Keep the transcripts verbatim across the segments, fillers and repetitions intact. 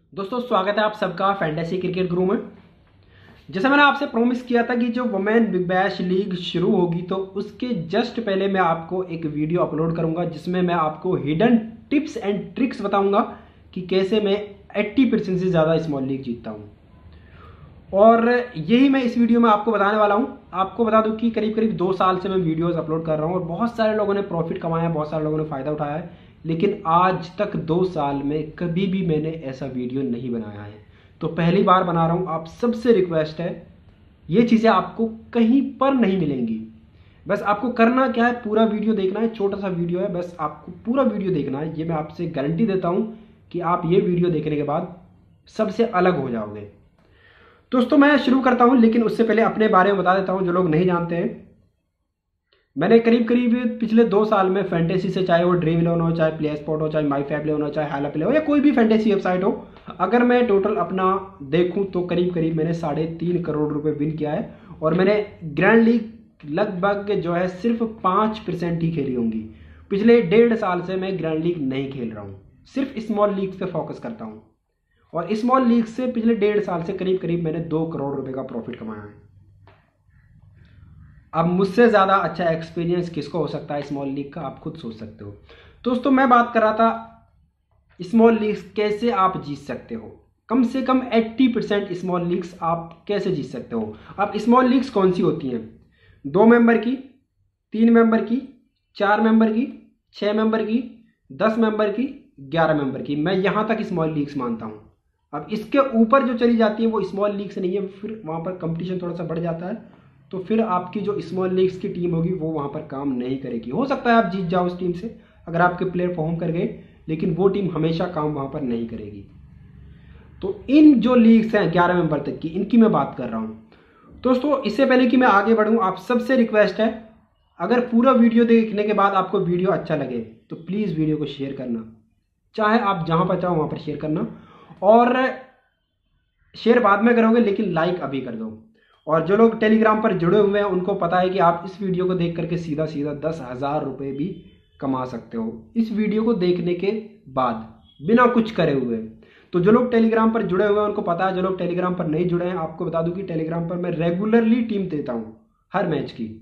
दोस्तों स्वागत है आप सबका फैंटेसी क्रिकेट गुरु में। जैसे मैंने आपसे प्रॉमिस किया था कि जो वुमेन बिग बैश लीग शुरू होगी तो उसके जस्ट पहले मैं आपको एक वीडियो अपलोड करूंगा जिसमें मैं आपको हिडन टिप्स एंड ट्रिक्स बताऊंगा कि कैसे मैं अस्सी परसेंट से ज़्यादा स्मॉल लीग जीतता हूं। और यही मैं इस वीडियो में आपको बताने वाला हूं। आपको बता दूं कि करीब करीब दो साल से मैं वीडियोस अपलोड कर रहा हूं और बहुत सारे लोगों ने प्रॉफिट कमाया है, बहुत सारे लोगों ने फ़ायदा उठाया है, लेकिन आज तक दो साल में कभी भी मैंने ऐसा वीडियो नहीं बनाया है। तो पहली बार बना रहा हूं। आप सबसे रिक्वेस्ट है, ये चीज़ें आपको कहीं पर नहीं मिलेंगी। बस आपको करना क्या है, पूरा वीडियो देखना है। छोटा सा वीडियो है, बस आपको पूरा वीडियो देखना है। ये मैं आपसे गारंटी देता हूं कि आप ये वीडियो देखने के बाद सबसे अलग हो जाओगे। दोस्तों मैं शुरू करता हूं, लेकिन उससे पहले अपने बारे में बता देता हूं जो लोग नहीं जानते हैं। मैंने करीब करीब पिछले दो साल में फैंटेसी से, चाहे वो ड्रीम इलेवन हो, चाहे प्ले स्पॉट हो, चाहे माई फैब इलेवन हो, चाहे हाला प्ले हो, या कोई भी फैंटेसी वेबसाइट हो, अगर मैं टोटल अपना देखूं तो करीब करीब मैंने साढ़े तीन करोड़ रुपए विन किया है। और मैंने ग्रैंड लीग लगभग जो है सिर्फ पाँच परसेंट ही खेली होंगी। पिछले डेढ़ साल से मैं ग्रैंड लीग नहीं खेल रहा हूँ, सिर्फ स्मॉल लीग पे फोकस करता हूँ। और स्मॉल लीग से पिछले डेढ़ साल से करीब करीब मैंने दो करोड़ रुपए का प्रॉफिट कमाया है। अब मुझसे ज़्यादा अच्छा एक्सपीरियंस किसको हो सकता है स्मॉल लीग का, आप खुद सोच सकते हो। दोस्तों मैं बात कर रहा था स्मॉल लीग्स कैसे आप जीत सकते हो। कम से कम अस्सी परसेंट स्मॉल लीग्स आप कैसे जीत सकते हो। अब स्मॉल लीग्स कौन सी होती हैं? दो मेंबर की, तीन मेंबर की, चार मेंबर की, छः मेंबर की, दस मेंबर की, ग्यारह मेंबर की। मैं यहाँ तक स्मॉल लीग्स मानता हूँ। अब इसके ऊपर जो चली जाती है वो स्मॉल लीग्स नहीं है, फिर वहाँ पर कंपटीशन थोड़ा सा बढ़ जाता है, तो फिर आपकी जो स्मॉल लीग्स की टीम होगी वो वहाँ पर काम नहीं करेगी। हो सकता है आप जीत जाओ उस टीम से अगर आपके प्लेयर परफॉर्म कर गए, लेकिन वो टीम हमेशा काम वहाँ पर नहीं करेगी। तो इन जो लीग्स हैं ग्यारह मेंबर तक की, इनकी मैं बात कर रहा हूँ। दोस्तों इससे पहले कि मैं आगे बढ़ूँ, आप सबसे रिक्वेस्ट है, अगर पूरा वीडियो देखने के बाद आपको वीडियो अच्छा लगे तो प्लीज़ वीडियो को शेयर करना। चाहे आप जहाँ पर चाहो वहाँ पर शेयर करना, और शेयर बाद में करोगे लेकिन लाइक अभी कर दो। और जो लोग टेलीग्राम पर जुड़े हुए हैं उनको पता है कि आप इस वीडियो को देख करके सीधा सीधा दस हज़ार रुपये भी कमा सकते हो इस वीडियो को देखने के बाद, बिना कुछ करे हुए। तो जो लोग टेलीग्राम पर जुड़े हुए हैं उनको पता है। जो लोग टेलीग्राम पर नहीं जुड़े हैं, आपको बता दूं कि टेलीग्राम पर मैं रेगुलरली टीम देता हूं हर मैच की।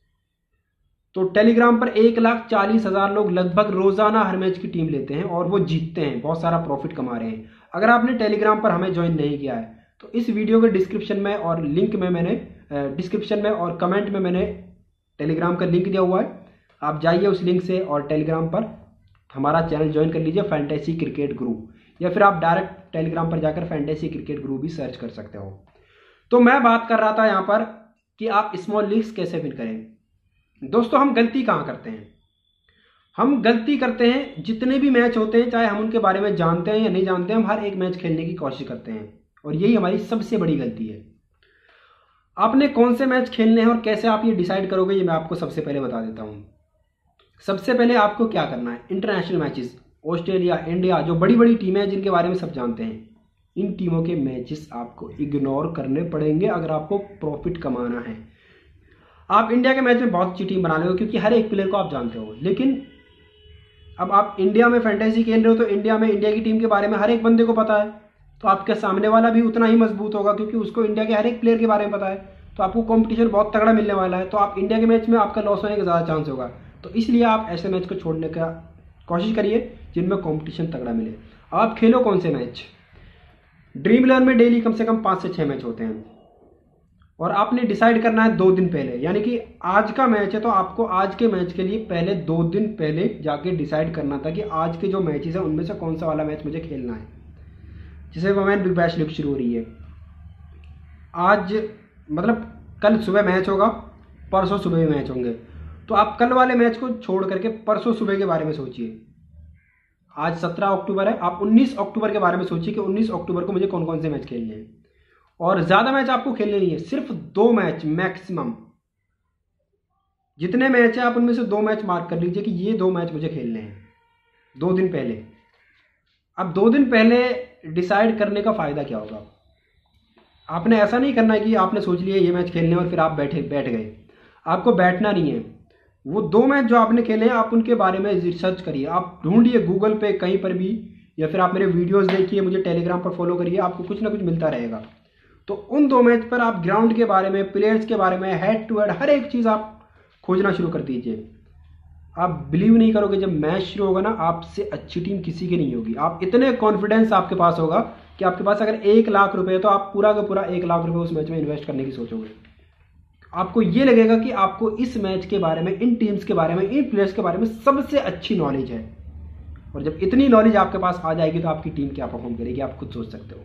तो टेलीग्राम पर एक लाख चालीस हज़ार लोग लगभग रोजाना हर मैच की टीम लेते हैं और वो जीतते हैं, बहुत सारा प्रॉफिट कमा रहे हैं। अगर आपने टेलीग्राम पर हमें ज्वाइन नहीं किया है तो इस वीडियो के डिस्क्रिप्शन में और लिंक में मैंने डिस्क्रिप्शन में और कमेंट में मैंने टेलीग्राम का लिंक दिया हुआ है। आप जाइए उस लिंक से और टेलीग्राम पर हमारा चैनल ज्वाइन कर लीजिए, फैंटेसी क्रिकेट गुरु, या फिर आप डायरेक्ट टेलीग्राम पर जाकर फैंटेसी क्रिकेट गुरु भी सर्च कर सकते हो। तो मैं बात कर रहा था यहाँ पर कि आप स्मॉल लीग्स कैसे विन करें। दोस्तों हम गलती कहाँ करते हैं? हम गलती करते हैं, जितने भी मैच होते हैं चाहे हम उनके बारे में जानते हैं या नहीं जानते हैं, हम हर एक मैच खेलने की कोशिश करते हैं, और यही हमारी सबसे बड़ी गलती है। आपने कौन से मैच खेलने हैं और कैसे आप ये डिसाइड करोगे, ये मैं आपको सबसे पहले बता देता हूँ। सबसे पहले आपको क्या करना है, इंटरनेशनल मैचेस, ऑस्ट्रेलिया, इंडिया, जो बड़ी बड़ी टीमें हैं जिनके बारे में सब जानते हैं, इन टीमों के मैचेस आपको इग्नोर करने पड़ेंगे अगर आपको प्रॉफिट कमाना है। आप इंडिया के मैच में बहुत अच्छी टीम बना लोगे क्योंकि हर एक प्लेयर को आप जानते हो, लेकिन अब आप इंडिया में फैंटेसी खेल रहे हो तो इंडिया में इंडिया की टीम के बारे में हर एक बंदे को पता है, तो आपके सामने वाला भी उतना ही मजबूत होगा क्योंकि उसको इंडिया के हर एक प्लेयर के बारे में पता है। तो आपको कंपटीशन बहुत तगड़ा मिलने वाला है, तो आप इंडिया के मैच में आपका लॉस होने का ज़्यादा चांस होगा। तो इसलिए आप ऐसे मैच को छोड़ने का कोशिश करिए जिनमें कंपटीशन तगड़ा मिले। आप खेलो कौन से मैच? ड्रीम इलेवन में डेली कम से कम पाँच से छः मैच होते हैं, और आपने डिसाइड करना है दो दिन पहले, यानी कि आज का मैच है तो आपको आज के मैच के लिए पहले दो दिन पहले जाके डिसाइड करना था कि आज के जो मैचेस हैं उनमें से कौन सा वाला मैच मुझे खेलना है। जैसे वुमेन बिग बैश लीग शुरू हो रही है, आज मतलब कल सुबह मैच होगा, परसों सुबह भी मैच होंगे, तो आप कल वाले मैच को छोड़ करके परसों सुबह के बारे में सोचिए। आज सत्रह अक्टूबर है, आप उन्नीस अक्टूबर के बारे में सोचिए कि उन्नीस अक्टूबर को मुझे कौन कौन से मैच खेलने हैं। और ज़्यादा मैच आपको खेलने नहीं है, सिर्फ दो मैच मैक्सिमम। जितने मैच हैं आप उनमें से दो मैच मार्क कर लीजिए कि ये दो मैच मुझे खेलने हैं दो दिन पहले। अब दो दिन पहले डिसाइड करने का फ़ायदा क्या होगा? आपने ऐसा नहीं करना है कि आपने सोच लिया ये मैच खेलने और फिर आप बैठे बैठ गए। आपको बैठना नहीं है। वो दो मैच जो आपने खेले हैं आप उनके बारे में रिसर्च करिए, आप ढूंढिए गूगल पे कहीं पर भी, या फिर आप मेरे वीडियोस देखिए, मुझे टेलीग्राम पर फॉलो करिए, आपको कुछ ना कुछ मिलता रहेगा। तो उन दो मैच पर आप ग्राउंड के बारे में, प्लेयर्स के बारे में, हेड टू हेड हर एक चीज़ आप खोजना शुरू कर दीजिए। आप बिलीव नहीं करोगे, जब मैच शुरू होगा ना, आपसे अच्छी टीम किसी की नहीं होगी। आप इतने कॉन्फिडेंस आपके पास होगा कि आपके पास अगर एक लाख रुपए है तो आप पूरा का पूरा एक लाख रुपए उस मैच में इन्वेस्ट करने की सोचोगे। आपको ये लगेगा कि आपको इस मैच के बारे में, इन टीम्स के बारे में, इन प्लेयर्स के बारे में सबसे अच्छी नॉलेज है। और जब इतनी नॉलेज आपके पास आ जाएगी तो आपकी टीम क्या परफॉर्म करेगी आप खुद सोच सकते हो।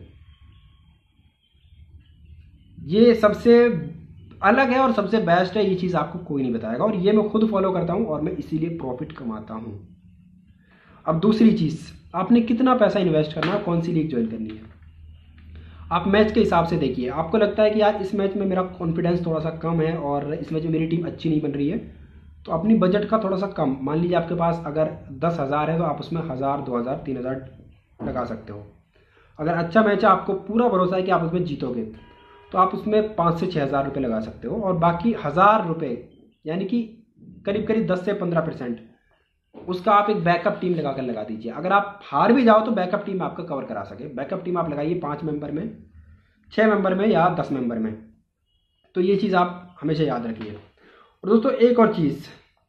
ये सबसे अलग है और सबसे बेस्ट है, ये चीज़ आपको कोई नहीं बताएगा, और ये मैं खुद फॉलो करता हूँ और मैं इसीलिए प्रॉफिट कमाता हूँ। अब दूसरी चीज़, आपने कितना पैसा इन्वेस्ट करना है, कौन सी लीग ज्वाइन करनी है, आप मैच के हिसाब से देखिए। आपको लगता है कि यार इस मैच में मेरा कॉन्फिडेंस थोड़ा सा कम है और इस मैच में मेरी टीम अच्छी नहीं बन रही है, तो अपनी बजट का थोड़ा सा कम, मान लीजिए आपके पास अगर दस हज़ार है तो आप उसमें हज़ार, दो हज़ार, तीन हज़ार लगा सकते हो। अगर अच्छा मैच है, आपको पूरा भरोसा है कि आप उसमें जीतोगे, तो आप उसमें पाँच से छः हज़ार रुपये लगा सकते हो, और बाकी हज़ार रुपये यानी कि करीब करीब दस से पंद्रह परसेंट उसका आप एक बैकअप टीम लगा कर लगा दीजिए। अगर आप हार भी जाओ तो बैकअप टीम आपका कवर करा सके। बैकअप टीम आप लगाइए पाँच मेंबर में, छः मेंबर में या दस मेंबर में। तो ये चीज़ आप हमेशा याद रखिए। और दोस्तों एक और चीज़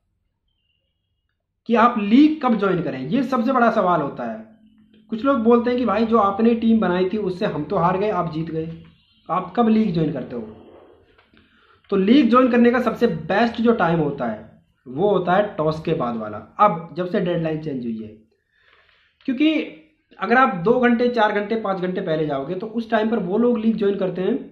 कि आप लीग कब ज्वाइन करें, ये सबसे बड़ा सवाल होता है। कुछ लोग बोलते हैं कि भाई जो आपने टीम बनाई थी उससे हम तो हार गए, आप जीत गए, आप कब लीग ज्वाइन करते हो? तो लीग ज्वाइन करने का सबसे बेस्ट जो टाइम होता है वो होता है टॉस के बाद वाला। अब जब से डेडलाइन चेंज हुई है, क्योंकि अगर आप दो घंटे, चार घंटे, पाँच घंटे पहले जाओगे तो उस टाइम पर वो लोग लीग ज्वाइन करते हैं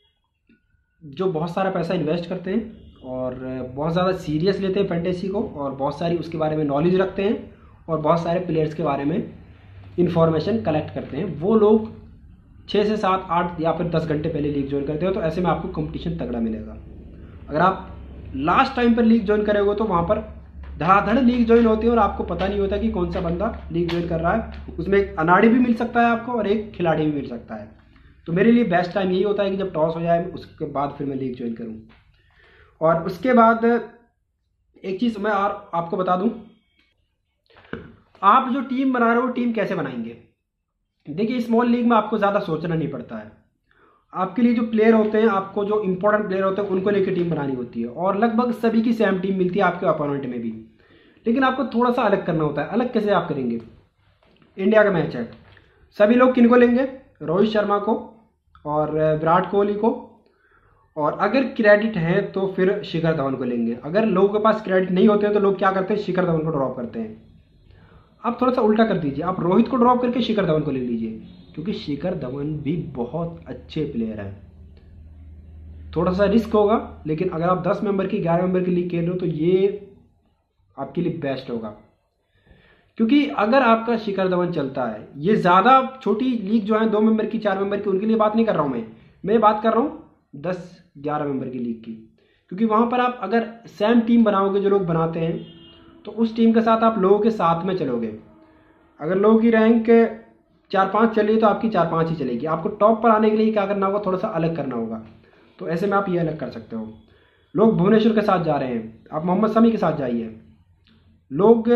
जो बहुत सारा पैसा इन्वेस्ट करते हैं और बहुत ज़्यादा सीरियस लेते हैं फैंटेसी को, और बहुत सारी उसके बारे में नॉलेज रखते हैं, और बहुत सारे प्लेयर्स के बारे में इंफॉर्मेशन कलेक्ट करते हैं। वो लोग छः से सात, आठ या फिर दस घंटे पहले लीग ज्वाइन करते हो, तो ऐसे में आपको कंपटीशन तगड़ा मिलेगा। अगर आप लास्ट टाइम पर लीग ज्वाइन करोगे तो वहाँ पर धड़ाधड़ लीग ज्वाइन होती है और आपको पता नहीं होता कि कौन सा बंदा लीग ज्वाइन कर रहा है। उसमें एक अनाड़ी भी मिल सकता है आपको और एक खिलाड़ी भी मिल सकता है। तो मेरे लिए बेस्ट टाइम यही होता है कि जब टॉस हो जाए उसके बाद फिर मैं लीग ज्वाइन करूँ। और उसके बाद एक चीज़ मैं और आपको बता दूँ, आप जो टीम बना रहे हो टीम कैसे बनाएंगे। देखिए स्मॉल लीग में आपको ज़्यादा सोचना नहीं पड़ता है। आपके लिए जो प्लेयर होते हैं, आपको जो इंपॉर्टेंट प्लेयर होते हैं उनको लेकर टीम बनानी होती है, और लगभग सभी की सेम टीम मिलती है आपके अपोनेंट में भी। लेकिन आपको थोड़ा सा अलग करना होता है। अलग कैसे आप करेंगे? इंडिया का मैच है, सभी लोग किनको लेंगे? रोहित शर्मा को और विराट कोहली को, और अगर क्रेडिट है तो फिर शिखर धवन को लेंगे। अगर लोगों के पास क्रेडिट नहीं होते हैं तो लोग क्या करते हैं? शिखर धवन को ड्रॉप करते हैं। आप थोड़ा सा उल्टा कर दीजिए, आप रोहित को ड्रॉप करके शिखर धवन को ले लीजिए, क्योंकि शिखर धवन भी बहुत अच्छे प्लेयर हैं। थोड़ा सा रिस्क होगा, लेकिन अगर आप दस मेंबर की, ग्यारह मेंबर की लीग खेल रहे हो तो ये आपके लिए बेस्ट होगा। क्योंकि अगर आपका शिखर धवन चलता है, ये ज़्यादा छोटी लीग जो है दो मेंबर की, चार मेंबर की, उनके लिए बात नहीं कर रहा हूँ मैं मैं बात कर रहा हूँ दस ग्यारह मेंबर की लीग की। क्योंकि वहाँ पर आप अगर सेम टीम बनाओगे जो लोग बनाते हैं, तो उस टीम के साथ आप लोगों के साथ में चलोगे। अगर लोगों की रैंक चार पाँच चल रही है तो आपकी चार पाँच ही चलेगी। आपको टॉप पर आने के लिए क्या करना होगा? थोड़ा सा अलग करना होगा। तो ऐसे में आप ये अलग कर सकते हो। लोग भुवनेश्वर के साथ जा रहे हैं, आप मोहम्मद शमी के साथ जाइए। लोग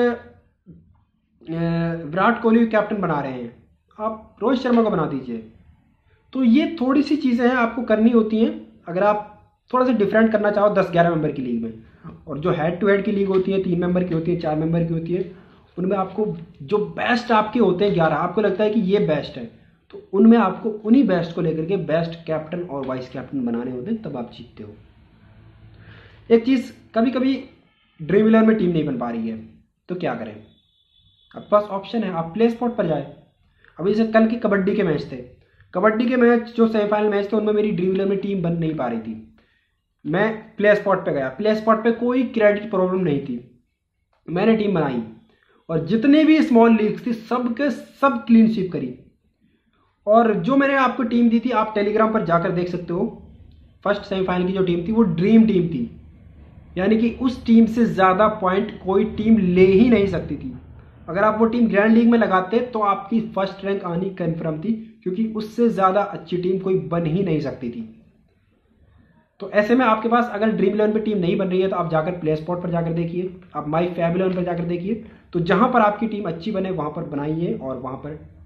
विराट कोहली कैप्टन बना रहे हैं, आप रोहित शर्मा को बना दीजिए। तो ये थोड़ी सी चीज़ें हैं आपको करनी होती हैं अगर आप थोड़ा सा डिफरेंट करना चाहो दस ग्यारह मेंबर की लीग में। और जो हेड टू हेड की लीग होती है, तीन मेंबर की होती है, चार मेंबर की होती है, उनमें आपको जो बेस्ट आपके होते हैं ग्यारह, आपको लगता है कि ये बेस्ट है, तो उनमें आपको उन्हीं बेस्ट को लेकर के बेस्ट कैप्टन और वाइस कैप्टन बनाने होते हैं, तब आप जीतते हो। एक चीज़, कभी कभी ड्रीम इलेवन में टीम नहीं बन पा रही है तो क्या करें? आपके पास ऑप्शन है, आप प्ले स्पॉट पर जाए। अभी जैसे कल के कबड्डी के मैच थे, कबड्डी के मैच जो सेमीफाइनल मैच थे उनमें मेरी ड्रीम इलेवन में टीम बन नहीं पा रही थी। मैं प्ले स्पॉट पे गया, प्ले स्पॉट पे कोई क्रेडिट प्रॉब्लम नहीं थी, मैंने टीम बनाई और जितने भी स्मॉल लीग्स थी सब के सब क्लीन स्वीप करी। और जो मैंने आपको टीम दी थी, आप टेलीग्राम पर जाकर देख सकते हो, फर्स्ट सेमीफाइनल की जो टीम थी वो ड्रीम टीम थी, यानी कि उस टीम से ज़्यादा पॉइंट कोई टीम ले ही नहीं सकती थी। अगर आप वो टीम ग्रैंड लीग में लगाते तो आपकी फर्स्ट रैंक आनी कन्फर्म थी, क्योंकि उससे ज़्यादा अच्छी टीम कोई बन ही नहीं सकती थी। तो ऐसे में आपके पास अगर ड्रीम इलेवन पे टीम नहीं बन रही है तो आप जाकर प्ले स्पॉट पर जाकर देखिए, आप माई फैब इलेवन पर जाकर देखिए। तो जहाँ पर आपकी टीम अच्छी बने वहाँ पर बनाइए और वहाँ पर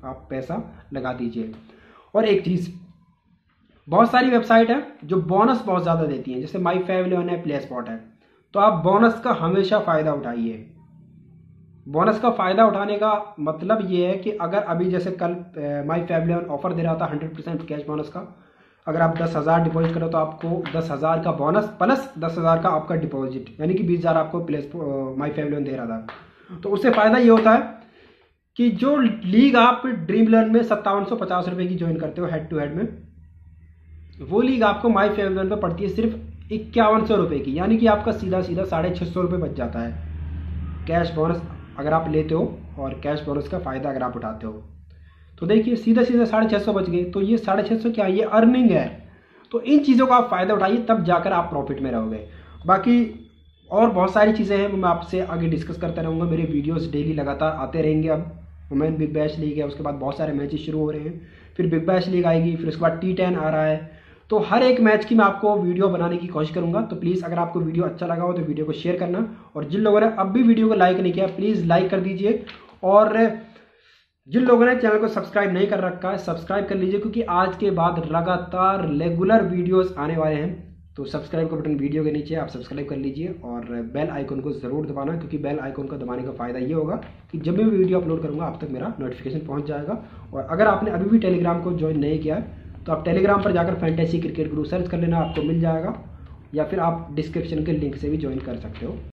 आप पैसा लगा दीजिए। और एक चीज़, बहुत सारी वेबसाइट है जो बोनस बहुत ज़्यादा देती हैं, जैसे माई फाइव इलेवन है, प्ले स्पॉट है, तो आप बोनस का हमेशा फ़ायदा उठाइए। बोनस का फ़ायदा उठाने का मतलब ये है कि अगर अभी जैसे कल माई फाइव इलेवन ऑफर दे रहा था हंड्रेड परसेंट कैश बोनस का, अगर आप दस हज़ार डिपॉजिट करो तो आपको दस हज़ार का बोनस प्लस दस हज़ार का आपका डिपॉजिट, यानी कि बीस हज़ार आपको प्लेस माई फाइव इलेवन दे रहा था। तो उससे फ़ायदा ये होता है कि जो लीग आप ड्रीम इलेवन में सत्तावन सौ पचास रुपये की ज्वाइन करते हो हेड टू हेड में, वो लीग आपको माई फाइव इलेवन पर पड़ती है सिर्फ इक्यावन सौ रुपये की, यानी कि आपका सीधा सीधा साढ़े छः सौ रुपये बच जाता है कैश बोनस अगर आप लेते हो और कैश बोनस का फ़ायदा अगर आप उठाते हो। तो देखिए सीधा सीधा साढ़े छः सौ बच गए, तो ये साढ़े छः सौ क्या है, ये अर्निंग है। तो इन चीज़ों का आप फ़ायदा उठाइए, तब जाकर आप प्रॉफिट में रहोगे। बाकी और बहुत सारी चीज़ें हैं, मैं आपसे आगे डिस्कस करता रहूँगा। मेरे वीडियोस डेली लगातार आते रहेंगे। अब वुमेन बिग बैश लीग है, उसके बाद बहुत सारे मैचेस शुरू हो रहे हैं, फिर बिग बैश लीग आएगी, फिर उसके बाद टी टेन आ रहा है। तो हर एक मैच की मैं आपको वीडियो बनाने की कोशिश करूंगा। तो प्लीज़ अगर आपको वीडियो अच्छा लगा हो तो वीडियो को शेयर करना, और जिन लोगों ने अब भी वीडियो को लाइक नहीं किया प्लीज़ लाइक कर दीजिए, और जिन लोगों ने चैनल को सब्सक्राइब नहीं कर रखा है सब्सक्राइब कर लीजिए, क्योंकि आज के बाद लगातार रेगुलर वीडियोस आने वाले हैं। तो सब्सक्राइब का बटन वीडियो के नीचे आप सब्सक्राइब कर लीजिए, और बेल आइकन को ज़रूर दबाना, क्योंकि बेल आइकन को दबाने का फ़ायदा ये होगा कि जब भी वीडियो अपलोड करूँगा आप तक मेरा नोटिफिकेशन पहुँच जाएगा। और अगर आपने अभी भी टेलीग्राम को ज्वाइन नहीं किया है तो आप टेलीग्राम पर जाकर फैंटेसी क्रिकेट गुरु सर्च कर लेना, आपको मिल जाएगा, या फिर आप डिस्क्रिप्शन के लिंक से भी ज्वाइन कर सकते हो।